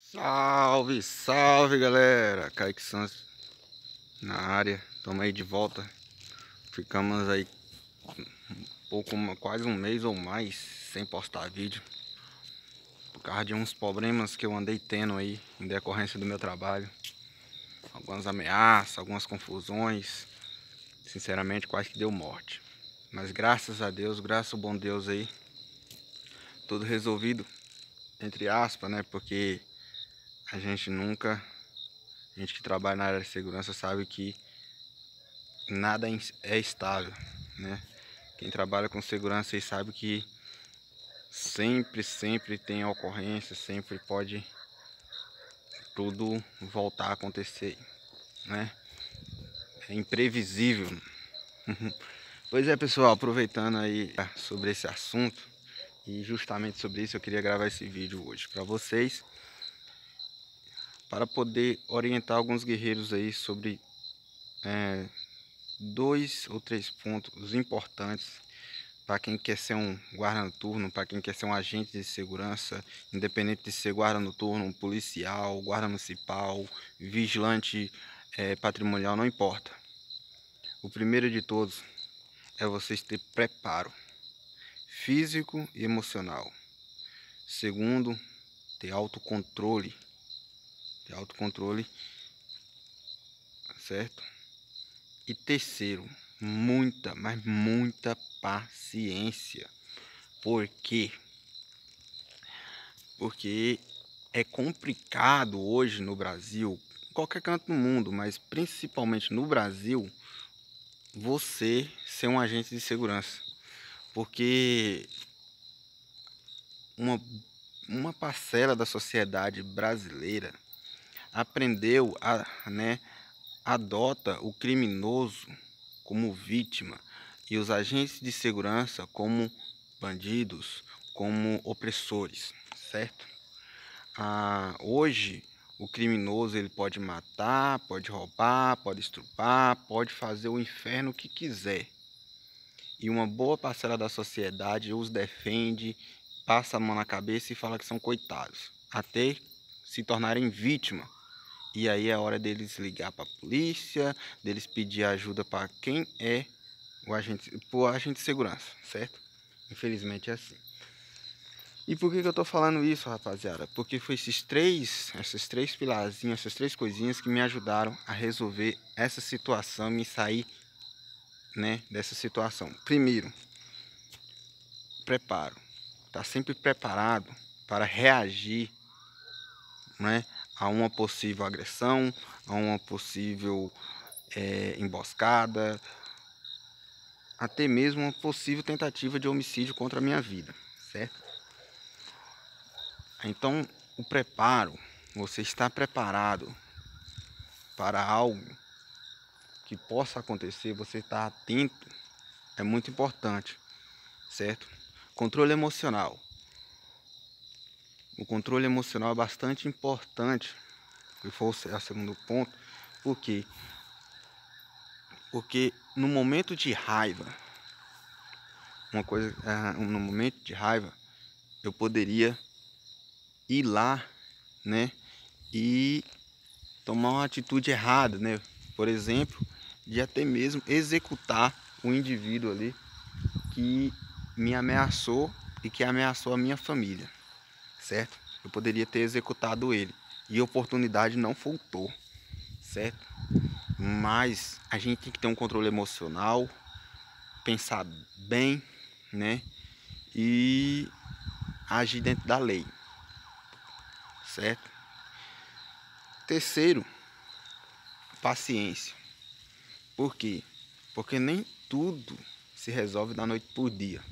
Salve, salve galera, Kaique Santos na área, estamos aí de volta. Ficamos aí quase um mês ou mais sem postar vídeo por causa de uns problemas que eu andei tendo aí em decorrência do meu trabalho. Algumas ameaças, algumas confusões, sinceramente quase que deu morte. Mas graças a Deus, graças ao bom Deus aí, tudo resolvido, entre aspas, né? Porque a gente que trabalha na área de segurança sabe que nada é estável, né? Quem trabalha com segurança aí sabe que sempre tem ocorrência, sempre pode tudo voltar a acontecer, né? É imprevisível. Pois é, pessoal, aproveitando aí sobre esse assunto e justamente sobre isso eu queria gravar esse vídeo hoje para vocês, para poder orientar alguns guerreiros aí sobre dois ou três pontos importantes para quem quer ser um guarda noturno, para quem quer ser um agente de segurança, independente de ser guarda noturno, um policial, guarda municipal, vigilante patrimonial, não importa. O primeiro de todos é vocês ter preparo físico e emocional. Segundo, ter autocontrole, certo? E terceiro, muita, mas muita paciência. Por quê? Porque é complicado hoje no Brasil, em qualquer canto do mundo, mas principalmente no Brasil, você ser um agente de segurança. Porque uma parcela da sociedade brasileira aprendeu adota o criminoso como vítima e os agentes de segurança como bandidos, como opressores, certo? Hoje o criminoso ele pode matar, pode roubar, pode estuprar, pode fazer o inferno que quiser. E uma boa parcela da sociedade os defende, passa a mão na cabeça e fala que são coitados, até se tornarem vítima. E aí é hora deles ligar para a polícia, deles pedir ajuda para quem é o agente de segurança, certo? Infelizmente é assim. E por que eu tô falando isso, rapaziada? Porque foi esses três pilarzinhos, essas três coisinhas que me ajudaram a resolver essa situação, me sair, né, dessa situação. Primeiro, preparo. Tá sempre preparado para reagir, né, a uma possível agressão, a uma possível emboscada, até mesmo uma possível tentativa de homicídio contra a minha vida, certo? Então, o preparo, você está preparado para algo que possa acontecer, você está atento, é muito importante, certo? Controle emocional. O controle emocional é bastante importante, que foi o segundo ponto, por quê? Porque no momento de raiva, no momento de raiva, eu poderia ir lá, né, e tomar uma atitude errada, né? Por exemplo, de até mesmo executar o indivíduo ali que me ameaçou e que ameaçou a minha família, certo? Eu poderia ter executado ele e a oportunidade não faltou, certo? Mas a gente tem que ter um controle emocional, pensar bem, né? E agir dentro da lei, certo? Terceiro, paciência. Por quê? Porque nem tudo se resolve da noite por dia.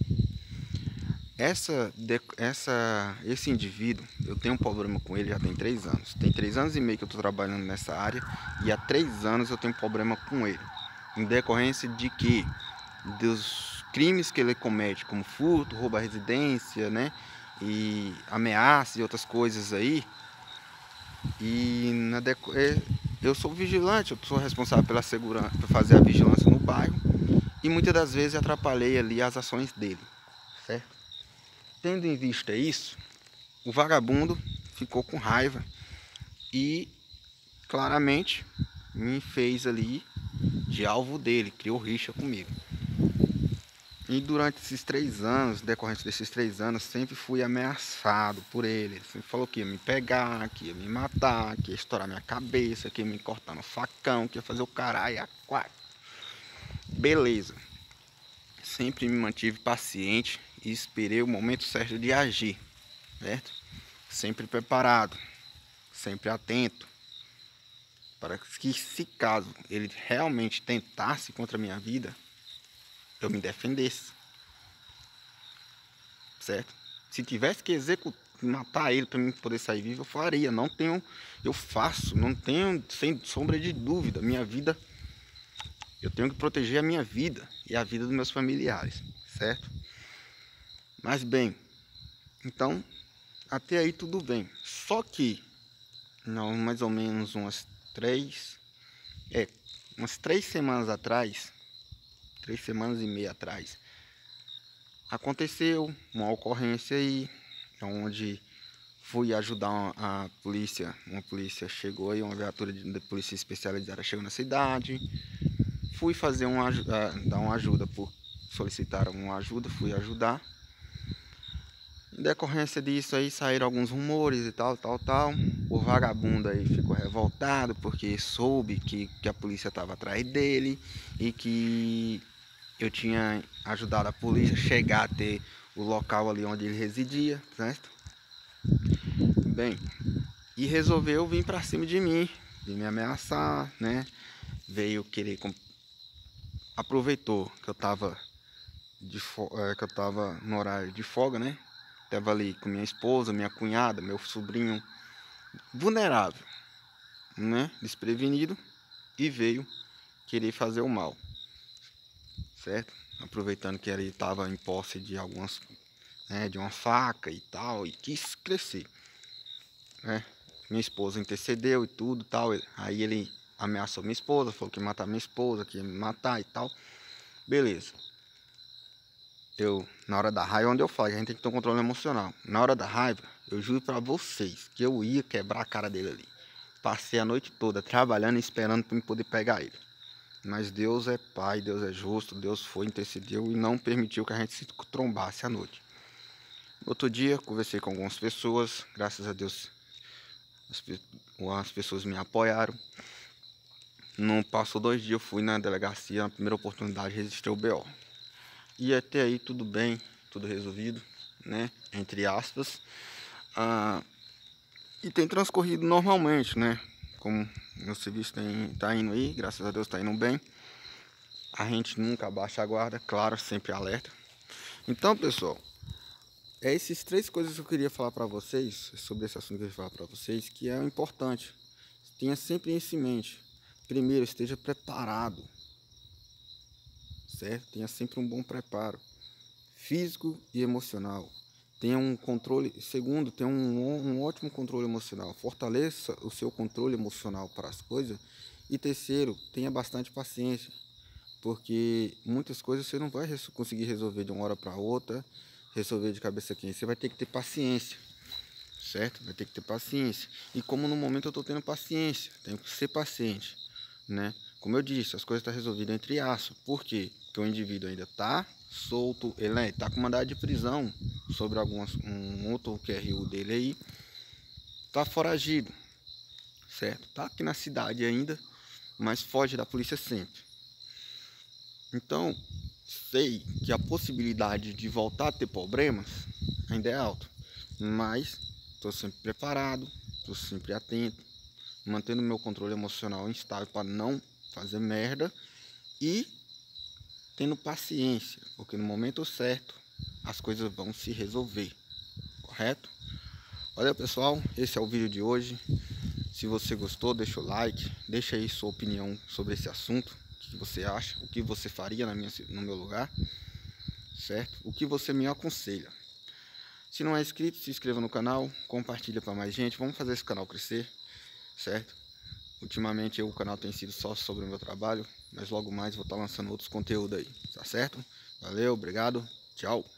Esse indivíduo, eu tenho um problema com ele já tem 3 anos. Tem 3 anos e meio que eu estou trabalhando nessa área e há 3 anos eu tenho problema com ele. Em decorrência de que dos crimes que ele comete, como furto, roubo à residência, né? E ameaça e outras coisas aí. E eu sou vigilante, eu sou responsável pela segurança, por fazer a vigilância no bairro. E muitas das vezes atrapalhei ali as ações dele, certo? Tendo em vista isso, o vagabundo ficou com raiva e claramente me fez ali de alvo dele, criou rixa comigo. E durante esses 3 anos, decorrente desses 3 anos, sempre fui ameaçado por ele. Ele sempre falou que ia me pegar, que ia me matar, que ia estourar minha cabeça, que ia me cortar no facão, que ia fazer o caralho a quatro. Beleza. Sempre me mantive paciente e esperei o momento certo de agir, certo? Sempre preparado, sempre atento, para que, se caso ele realmente tentasse contra a minha vida, eu me defendesse, certo? Se tivesse que matar ele para mim poder sair vivo, eu faria. Eu faço, não tenho, sem sombra de dúvida, minha vida, eu tenho que proteger a minha vida e a vida dos meus familiares, certo? Mas bem, então até aí tudo bem. Só que, não, mais ou menos umas 3 semanas atrás, 3 semanas e meia atrás, aconteceu uma ocorrência aí, onde fui ajudar a polícia. Uma polícia chegou aí, uma viatura de polícia especializada chegou na cidade. Fui fazer dar uma ajuda, solicitaram uma ajuda, fui ajudar. Em decorrência disso aí saíram alguns rumores e tal. O vagabundo aí ficou revoltado porque soube que a polícia estava atrás dele e que eu tinha ajudado a polícia a chegar até o local ali onde ele residia, certo? Bem, e resolveu vir pra cima de mim, de me ameaçar, né? Veio querer, aproveitou que eu tava que eu tava no horário de folga, né? Tava ali com minha esposa, minha cunhada, meu sobrinho vulnerável, né? Desprevenido, e veio querer fazer o mal, certo? Aproveitando que ele estava em posse de algumas, né, de uma faca e tal, e quis crescer, né? Minha esposa intercedeu e tudo tal. Aí ele ameaçou minha esposa, falou que ia matar minha esposa, que ia me matar e tal. Beleza. Na hora da raiva, onde eu falo, a gente tem que ter um controle emocional. Na hora da raiva, eu juro pra vocês que eu ia quebrar a cara dele ali. Passei a noite toda trabalhando e esperando para me poder pegar ele. Mas Deus é pai, Deus é justo, Deus foi, intercedeu e não permitiu que a gente se trombasse à noite. Outro dia, conversei com algumas pessoas, graças a Deus as pessoas me apoiaram. Não passou 2 dias, eu fui na delegacia, na primeira oportunidade, registrei o BO. E até aí tudo bem, tudo resolvido, né? Entre aspas. E tem transcorrido normalmente, né? Como meu serviço tá indo aí, graças a Deus tá indo bem. A gente nunca abaixa a guarda, claro, sempre alerta. Então, pessoal, esses 3 coisas que eu queria falar para vocês, sobre esse assunto que eu queria falar para vocês, que é importante. Tenha sempre isso em mente. Primeiro, esteja preparado, certo? Tenha sempre um bom preparo físico e emocional. Tenha um controle. Segundo, tenha um ótimo controle emocional. Fortaleça o seu controle emocional para as coisas. E terceiro, tenha bastante paciência, porque muitas coisas você não vai conseguir resolver de uma hora para outra, resolver de cabeça quente. Você vai ter que ter paciência, certo? Vai ter que ter paciência. E como no momento eu estou tendo paciência, tenho que ser paciente, né? Como eu disse, as coisas estão resolvidas entre aspas. Por quê? Porque o indivíduo ainda está solto, ele está com mandado de prisão sobre um outro QRU dele aí, está foragido, certo? Está aqui na cidade ainda, mas foge da polícia sempre. Então, sei que a possibilidade de voltar a ter problemas ainda é alta, mas estou sempre preparado, estou sempre atento, mantendo meu controle emocional instável para não fazer merda e tendo paciência, porque no momento certo as coisas vão se resolver, correto? Olha, pessoal, esse é o vídeo de hoje. Se você gostou, deixa o like, deixa aí sua opinião sobre esse assunto. O que você acha? O que você faria no meu lugar? Certo? O que você me aconselha? Se não é inscrito, se inscreva no canal, compartilha para mais gente. Vamos fazer esse canal crescer, certo? Ultimamente o canal tem sido só sobre o meu trabalho, mas logo mais vou estar lançando outros conteúdos aí, tá certo? Valeu, obrigado, tchau!